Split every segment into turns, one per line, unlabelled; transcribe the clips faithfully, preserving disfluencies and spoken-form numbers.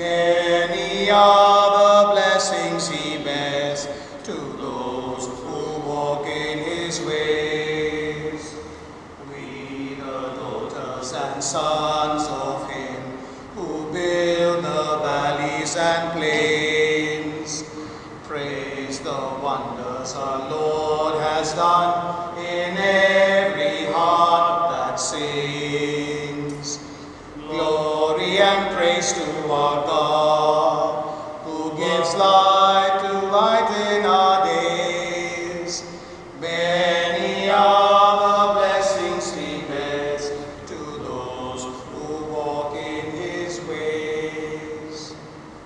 Many are the blessings he bears to those who walk in his ways. We, the daughters and sons of him, who build the valleys and plains, praise the wonders our Lord has done in every heart that sings. Glory and praise to our God, who gives light to lighten our days. Many are the blessings he bears to those who walk in his ways.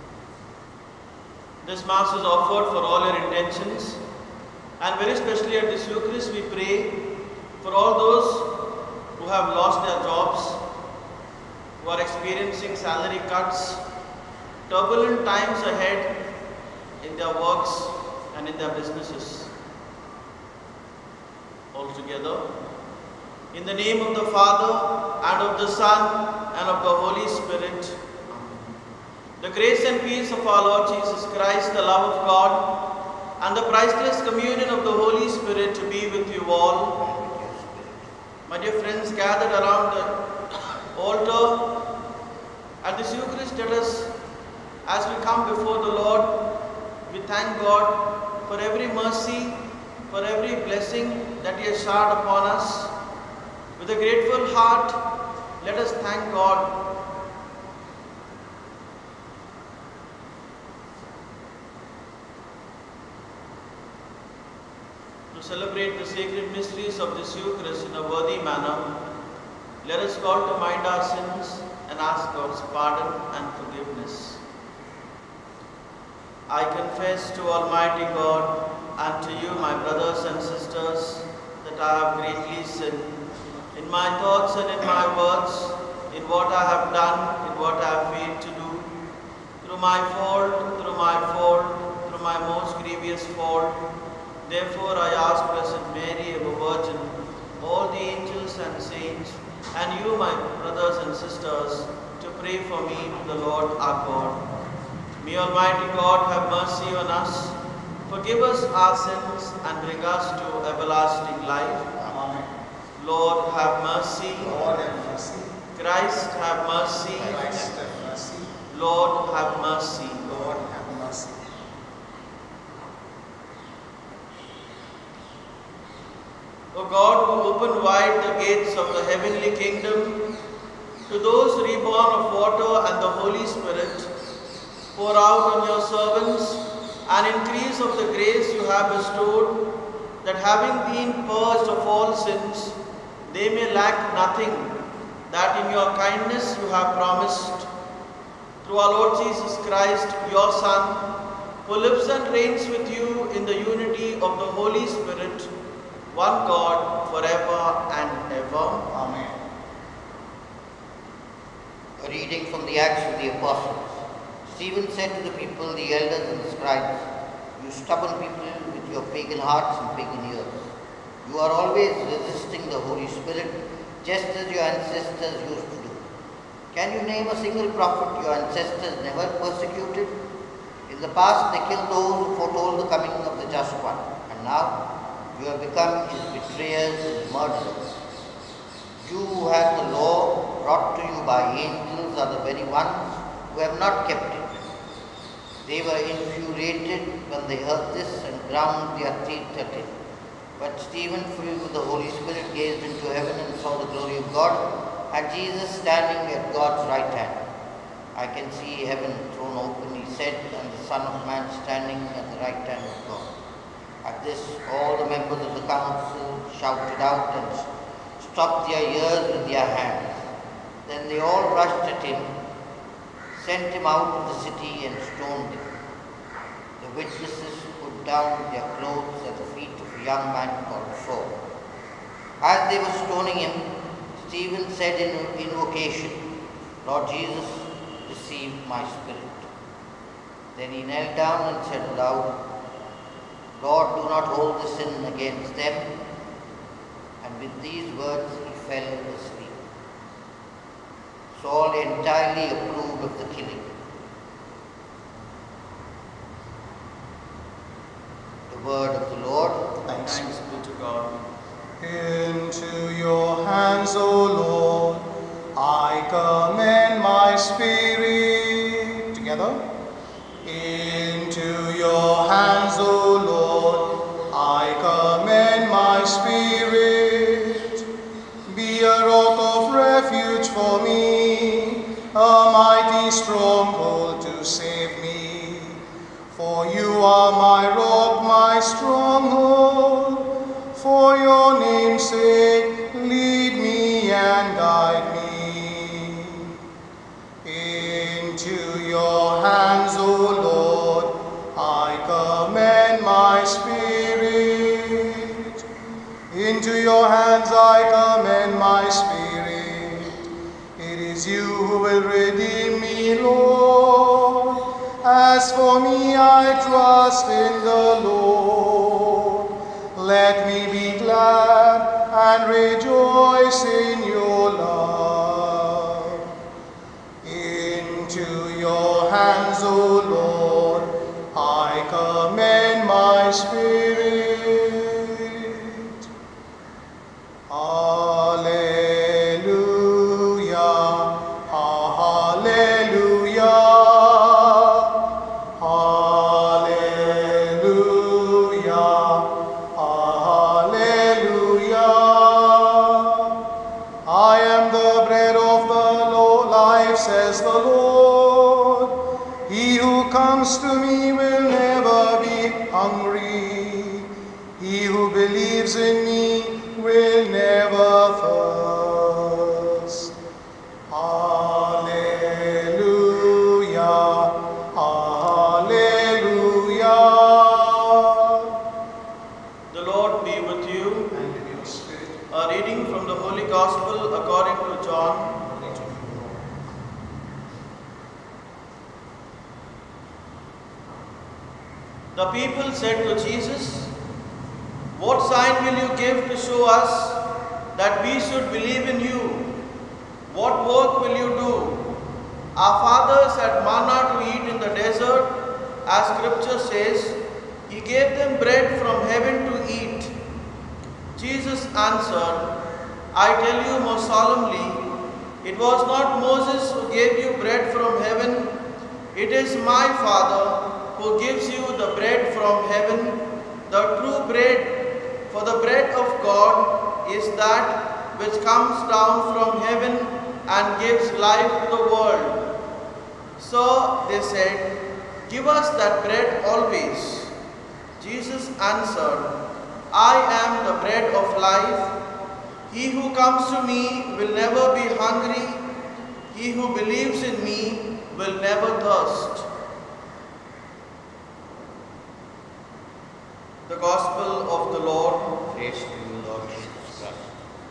This Mass is offered for all your intentions, and very especially at this Eucharist we pray for all those who have lost their jobs, who are experiencing salary cuts, turbulent times ahead in their works and in their businesses. All together, in the name of the Father, and of the Son, and of the Holy Spirit, the grace and peace of our Lord Jesus Christ, the love of God, and the priceless communion of the Holy Spirit to be with you all. My dear friends gathered around the altar at this Eucharist, let us, as we come before the Lord, we thank God for every mercy, for every blessing that He has showered upon us. With a grateful heart, let us thank God. To celebrate the sacred mysteries of this Eucharist in a worthy manner, let us call to mind our sins and ask God's pardon and forgiveness. I confess to Almighty God and to you, my brothers and sisters, that I have greatly sinned in my thoughts and in my words, in what I have done, in what I have failed to do, through my fault, through my fault, through my most grievous fault. Therefore I ask Blessed Mary, ever Virgin, all the angels and saints, and you, my brothers and sisters, to pray for me to the Lord our God. May Almighty God have mercy on us, forgive us our sins, and bring us to everlasting life.
Amen.
Lord, have mercy.
Lord, have mercy.
Christ, have mercy.
Christ, have mercy.
Lord, have mercy.
Lord, have mercy.
O God, who open wide the gates of the heavenly kingdom to those reborn of water and the Holy Spirit, pour out on your servants an increase of the grace you have bestowed, that having been purged of all sins, they may lack nothing, that in your kindness you have promised. Through our Lord Jesus Christ, your Son, who lives and reigns with you in the unity of the Holy Spirit, one God, forever and ever.
Amen.
A reading from the Acts of the Apostles. Stephen said to the people, the elders and the scribes, "You stubborn people with your pagan hearts and pagan ears, you are always resisting the Holy Spirit, just as your ancestors used to do. Can you name a single prophet your ancestors never persecuted? In the past they killed those who foretold the coming of the Just One, and now you have become his betrayers and murderers. You who had the law brought to you by angels are the very ones who have not kept it." They were infuriated when they heard this and ground their teeth at it. But Stephen, filled with the Holy Spirit, gazed into heaven and saw the glory of God, and Jesus standing at God's right hand. "I can see heaven thrown open," he said, "and the Son of Man standing at the right hand of God." At this, all the members of the council shouted out and stopped their ears with their hands. Then they all rushed at him, sent him out of the city, and stoned him. The witnesses put down their clothes at the feet of a young man called Saul. As they were stoning him, Stephen said in invocation, "Lord Jesus, receive my spirit." Then he knelt down and said aloud, "Lord, do not hold the sin against them." And with these words he fell asleep. Saul entirely approved of the killing.
together. Into your hands, O Lord, I commend my spirit. Be a rock of refuge for me, a mighty stronghold to save me. For you are my rock, my stronghold. For your name's sake, lead me and guide me. Into your hands, O Lord, I commend my spirit. Into your hands I commend my spirit. It is you who will redeem me, Lord. As for me, I trust in the Lord. Let me be glad and rejoice in your love. Into your hands, O Lord, I commend my spirit. Hallelujah, hallelujah, hallelujah, hallelujah. I am the bread of the Lord, life, says the Lord. He who comes to me will never be hungry. He who believes in me will never thirst. Hallelujah, hallelujah.
The Lord be with you.
And in your spirit,
A reading from the Holy Gospel according to John. The people said to Jesus, "What sign will you give to show us that we should believe in you? What work will you do? Our fathers had manna to eat in the desert, as scripture says, He gave them bread from heaven to eat." Jesus answered, "I tell you most solemnly, it was not Moses who gave you bread from heaven. It is my Father who gives you the bread from heaven, the true bread. For the bread of God is that which comes down from heaven and gives life to the world." So they said, "Give us that bread always." Jesus answered, "I am the bread of life. He who comes to me will never be hungry. He who believes in me will never thirst." The Gospel of the Lord.
Praise to you, Lord Jesus Christ.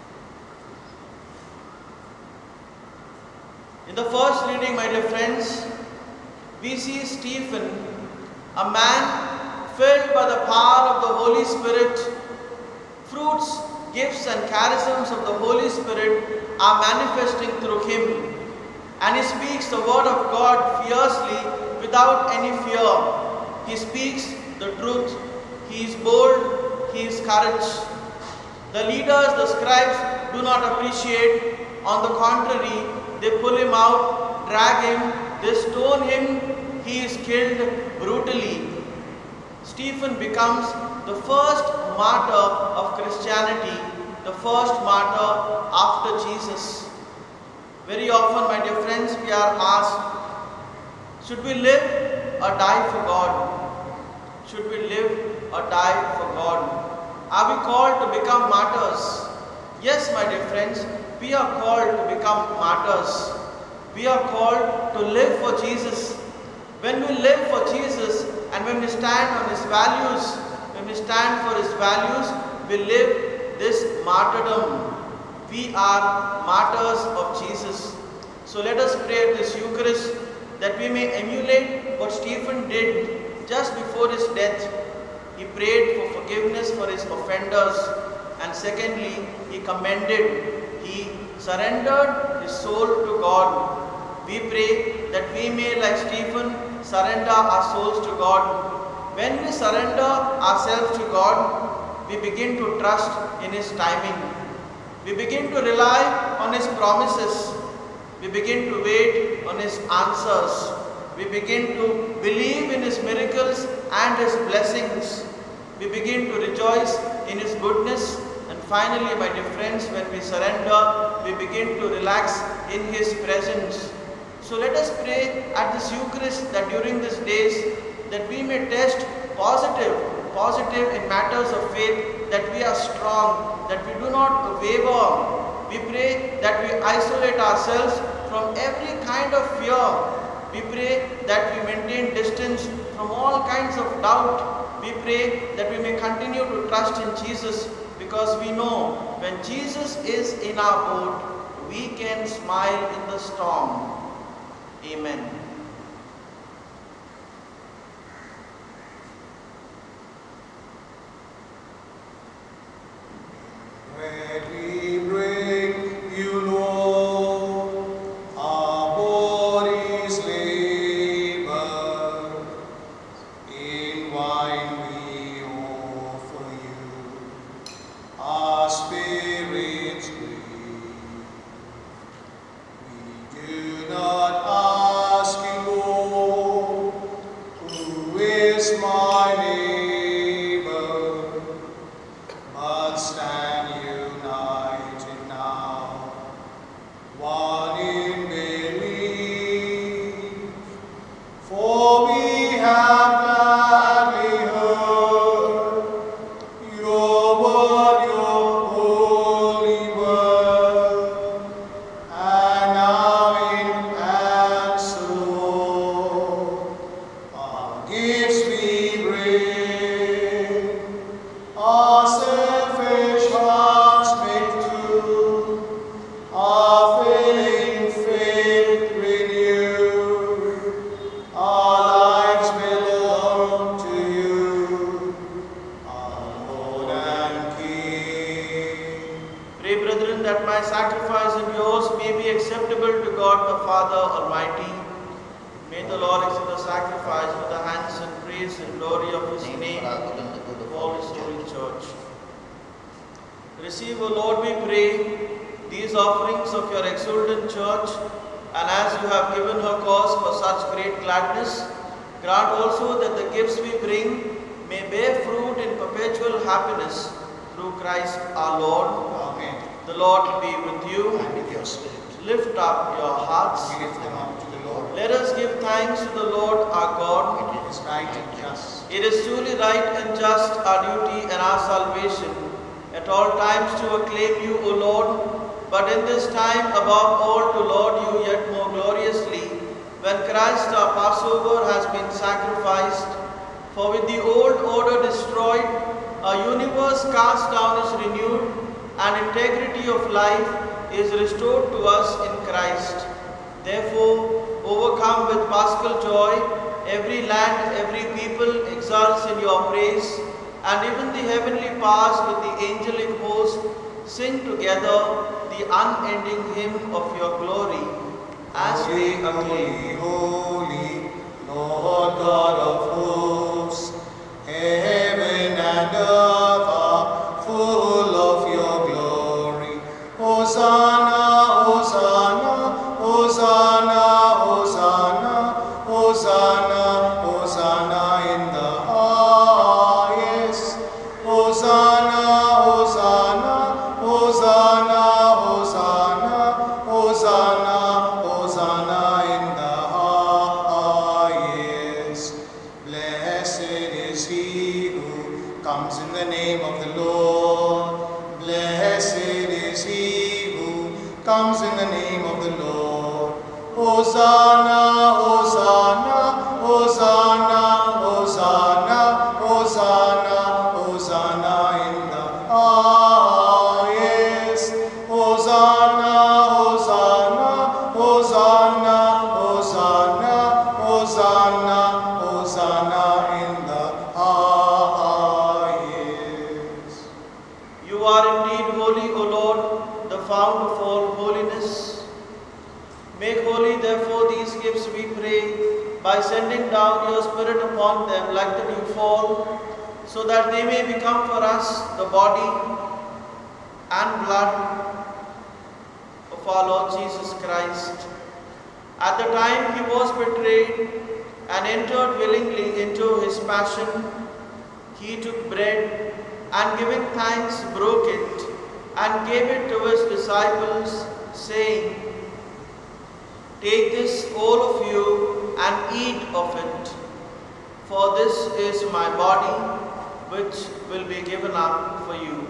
In the first reading, my dear friends, we see Stephen, a man filled by the power of the Holy Spirit. Fruits, gifts and charisms of the Holy Spirit are manifesting through him, and he speaks the word of God fiercely without any fear. He speaks the truth. He is bold. He is courage. The leaders, the scribes, do not appreciate. On the contrary, they pull him out, drag him, they stone him. He is killed brutally. Stephen becomes the first martyr of Christianity, the first martyr after Jesus. Very often, my dear friends, we are asked, should we live or die for God? Should we live or die for God? Are we called to become martyrs? Yes, my dear friends, we are called to become martyrs. We are called to live for Jesus. When we live for Jesus and when we stand on His values, when we stand for His values, we live this martyrdom. We are martyrs of Jesus. So let us pray at this Eucharist that we may emulate what Stephen did just before his death. He prayed for forgiveness for his offenders, and secondly, he commended, he surrendered his soul to God. We pray that we may, like Stephen, surrender our souls to God. When we surrender ourselves to God, we begin to trust in His timing. We begin to rely on His promises. We begin to wait on His answers. We begin to believe in His miracles and His blessings. We begin to rejoice in His goodness. And finally, my dear friends, when we surrender, we begin to relax in His presence. So let us pray at this Eucharist that during these days that we may test positive, positive in matters of faith, that we are strong, that we do not waver. We pray that we isolate ourselves from every kind of fear. We pray that we maintain distance from all kinds of doubt. We pray that we may continue to trust in Jesus, because we know when Jesus is in our boat, we can smile in the storm. Amen.
When we bring you, Lord, our bodies labor, in wine we offer you, our spirits grieve. We do not ask you, Lord, who is my neighbor, but stand united now, one in belief. For we have gladly heard your word, your holy word, and now in answer, our gifts we bring, our selfish hearts make true, our failing faith renew, our lives belong to you, our Lord and King.
Pray, brethren, that my sacrifice and yours may be acceptable to God the Father Almighty. May the Lord accept the sacrifice with the hands and praise and glory of His name, of all His holy church. Receive, O Lord, we pray, these offerings of your exultant church, and as you have given her cause for such great gladness, grant also that the gifts we bring may bear fruit in perpetual happiness through Christ our Lord.
Amen.
The Lord be with you.
And with your spirit.
Lift up your hearts.
We lift them up to the Lord.
Let us give thanks to the Lord our God.
It is right and just.
It is truly right and just, our duty and our salvation, at all times to acclaim you, O Lord, but in this time above all to laud you yet more gloriously, when Christ our Passover has been sacrificed. For with the old order destroyed, our universe cast down is renewed, and integrity of life is restored to us in Christ. Therefore, overcome with paschal joy, every land, every people exults in your praise, and even the heavenly powers with the angelic host sing together the unending hymn of your glory. As we acclaim,
Holy, holy, Lord God of hosts, heaven and earth are full of your glory. Hosanna, Hosanna, Hosanna, Hosanna, Hosanna, Hosanna in the highest. Hosanna, Hosanna, Hosanna, Hosanna, Hosanna, Hosanna in the highest. Blessed is he who comes in the name of the Lord. Blessed is he who comes in the name of the Lord. Hosanna, Hosanna, Hosanna, Hosanna, Hosanna, Hosanna in the highest. Hosanna, Hosanna, Hosanna, Hosanna, Hosanna, Hosanna in the highest.
you are indeed holy, O Lord, the fount of all holiness. Make holy, therefore, these gifts, we pray, by sending down your Spirit upon them like the dew fall, so that they may become for us the body and blood of our Lord Jesus Christ. At the time he was betrayed and entered willingly into his passion, he took bread and giving thanks broke it and gave it to his disciples, saying, "Take this, all of you, and eat of it, for this is my body, which will be given up for you."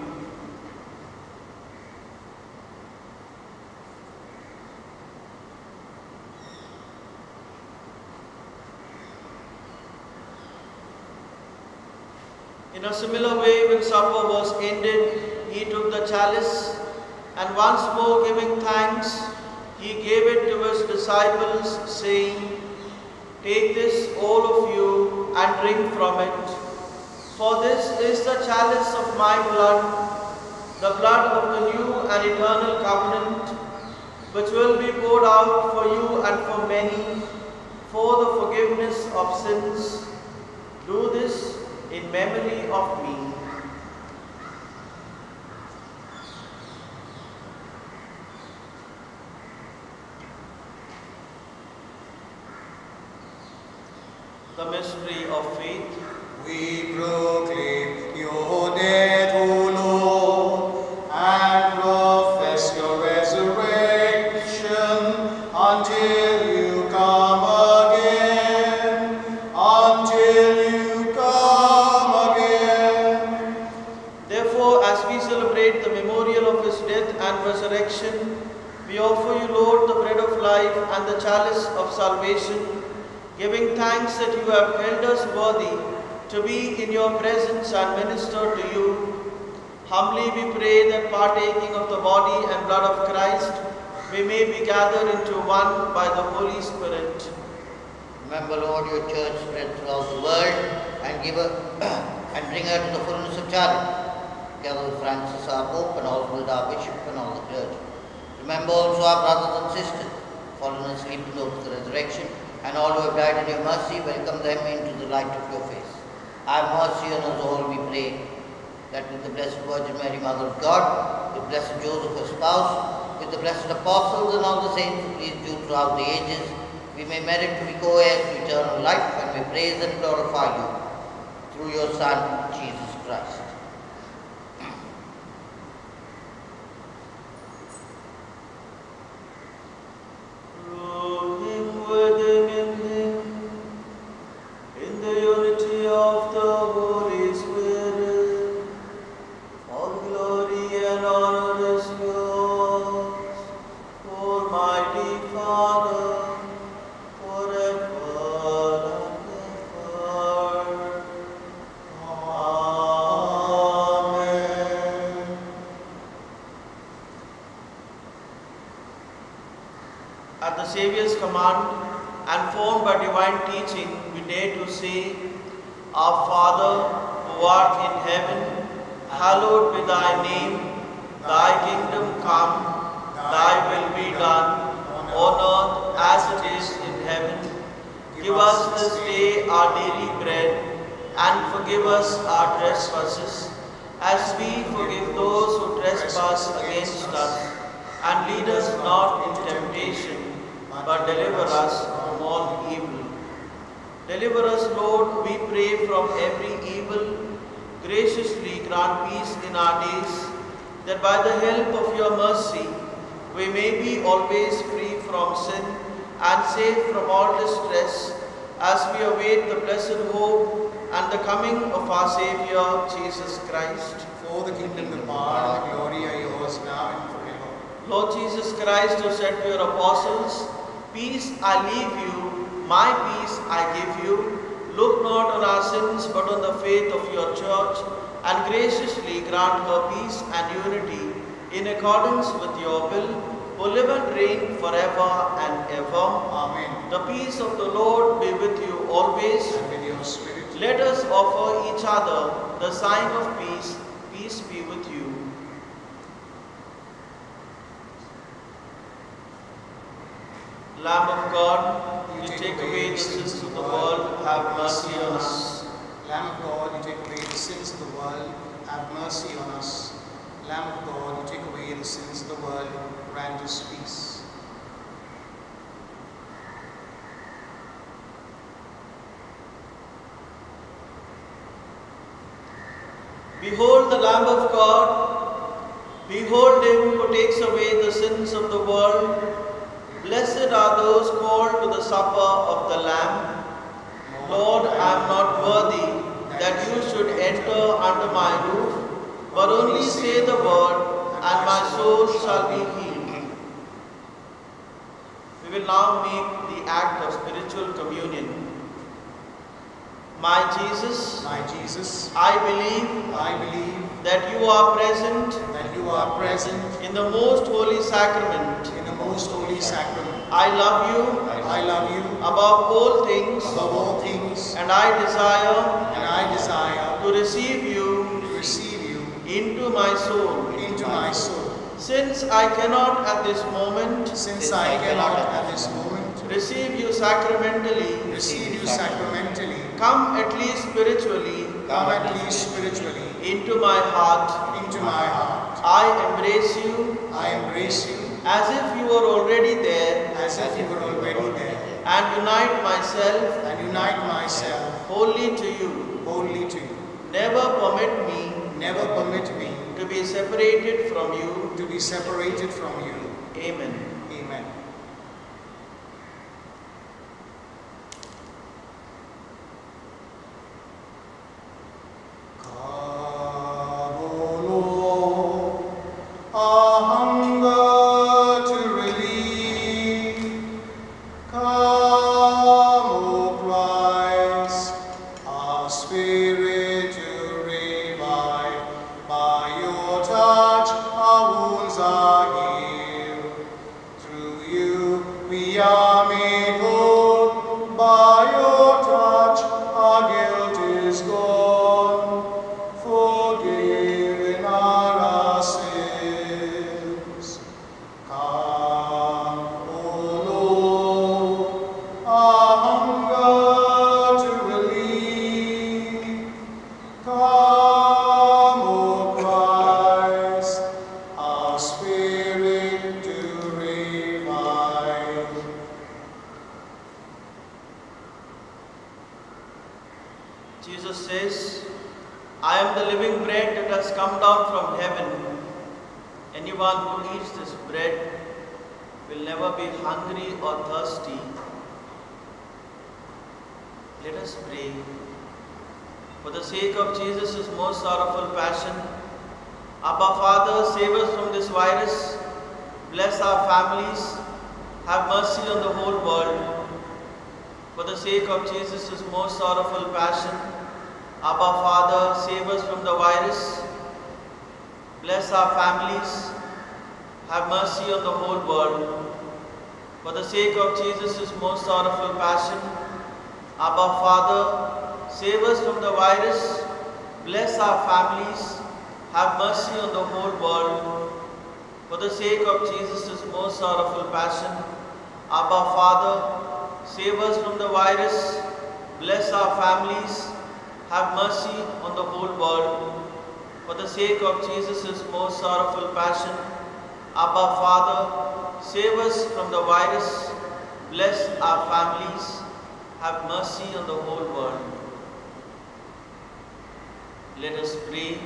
In a similar way, when supper was ended, he took the chalice, and once more giving thanks, he gave it to his disciples, saying, "Take this, all of you, and drink from it. For this is the chalice of my blood, the blood of the new and eternal covenant, which will be poured out for you and for many, for the forgiveness of sins. Do this in memory of me." The mystery of faith.
We proclaim your death, O Lord, and profess your resurrection until you come again, until you come again.
Therefore, as we celebrate the memorial of his death and resurrection, we offer you, Lord, the bread of life and the chalice of salvation, giving thanks that you have held us worthy to be in your presence and minister to you. Humbly we pray that, partaking of the body and blood of Christ, we may be gathered into one by the Holy Spirit.
Remember, Lord, your church spread throughout the world, and give her and bring her to the fullness of charity, together with Francis our Pope, and Oswald our Bishop, and all the clergy. Remember also our brothers and sisters, fallen asleep in the hope of the resurrection, and all who have died in your mercy, welcome them into the light of your face. Have mercy on us all, we pray, that with the Blessed Virgin Mary, Mother of God, with Blessed Joseph, her spouse, with the blessed apostles and all the saints who pleased you throughout the ages, we may merit to be co-heirs to eternal life, and may praise and glorify you through your Son, Jesus Christ.
At the Saviour's command and formed by divine teaching, we dare to say, "Our Father, who art in heaven, hallowed be thy name. Thy kingdom come, thy will be done, on earth as it is in heaven. Give us this day our daily bread, and forgive us our trespasses, as we forgive those who trespass against us. And lead us not into temptation, but deliver us from all evil." Deliver us, Lord, we pray, from every evil. Graciously grant peace in our days, that by the help of your mercy we may be always free from sin and safe from all distress, as we await the blessed hope and the coming of our Saviour, Jesus Christ.
For the kingdom, the power, and the glory are yours now and forever.
Lord Jesus Christ, who said to your apostles, "Peace I leave you, my peace I give you," look not on our sins, but on the faith of your church, and graciously grant her peace and unity in accordance with your will, who live and reign forever and ever.
Amen.
The peace of the Lord be with you always.
And with your spirit.
Let us offer each other the sign of peace. Peace be with you. Lamb of God, you take away the sins of the world, have mercy on us.
Lamb of God, you take away the sins of the world, have mercy on us. Lamb of God, you take away the sins of the world, grant us peace.
Behold the Lamb of God. Behold him who takes away the sins of the world. Blessed are those called to the supper of the Lamb. Lord, I am not worthy that you should enter under my roof, but only say the word, and my soul shall be healed. We will now make the act of spiritual communion. My Jesus,
My Jesus,
I believe
I believe
that you are present
that you are present
in the most holy sacrament.
in the most holy sacrament.
I love you
I love you
above all things,
above all things,
and I desire
and I desire
to receive you
to receive you
into my soul.
into my soul.
Since I cannot at this moment
Since I cannot at this moment
receive you sacramentally,
receive you sacramentally,
come at least spiritually
come at least spiritually
into my heart.
into my heart.
I embrace you
I embrace you
as if you were already there,
as if you were already there,
and unite myself
and unite myself
wholly to you.
wholly to you.
Never permit me
Never permit me
to be separated from you.
to be separated from you.
Amen.
Amen. Come, O Lord, our hunger to relieve. Come, O Christ, our spirit to revive. By your touch, our wounds are healed. Through you, we are made whole. By your touch, our guilt is gone. Forgiven are our sins. Come, O Lord, our hunger to relieve. Come, O Christ, our spirit to revive.
Jesus says, I am the living bread that has come down from heaven. Anyone who eats this bread will never be hungry or thirsty. Let us pray. For the sake of Jesus' most sorrowful passion, Abba Father, save us from this virus. Bless our families. Have mercy on the whole world. For the sake of Jesus' most sorrowful passion, Abba Father, save us from the virus. Bless our families. Have mercy on the whole world. For the sake of Jesus' most sorrowful passion, Abba Father, save us from the virus. Bless our families. Have mercy on the whole world. For the sake of Jesus' most sorrowful passion, Abba Father, save us from the virus. Bless our families. Have mercy on the whole world. For the sake of Jesus' most sorrowful passion, Abba Father, save us from the virus. Bless our families. Have mercy on the whole world. Let us pray.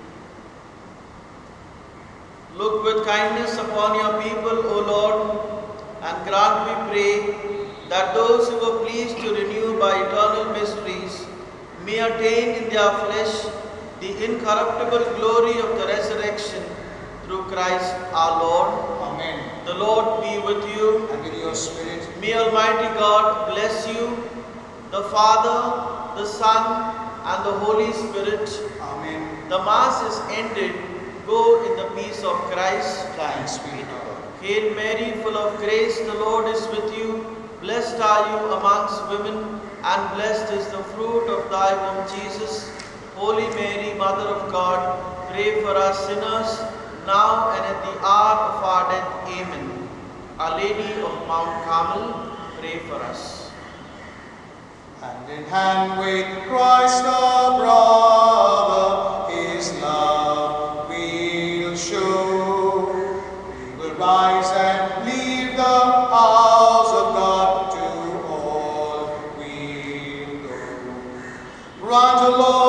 Look with kindness upon your people, O Lord, and grant, we pray, that those who were pleased to renew by eternal mysteries may attain in their flesh the incorruptible glory of the resurrection through Christ our Lord.
Amen.
The Lord be with you.
And with your spirit.
May Almighty God bless you, the Father, the Son, and the Holy Spirit.
Amen.
The Mass is ended. Go in the peace of Christ.
Thanks be to God.
Hail Mary, full of grace, the Lord is with you. Blessed are you amongst women, and blessed is the fruit of thy womb, Jesus. Holy Mary, Mother of God, pray for us sinners, now and at the hour of our death. Amen. Our Lady of Mount Carmel, pray for us.
Hand in hand with Christ our brother, his love we'll show. We will rise and leave the house of God, to all we'll go. Grant, O Lord,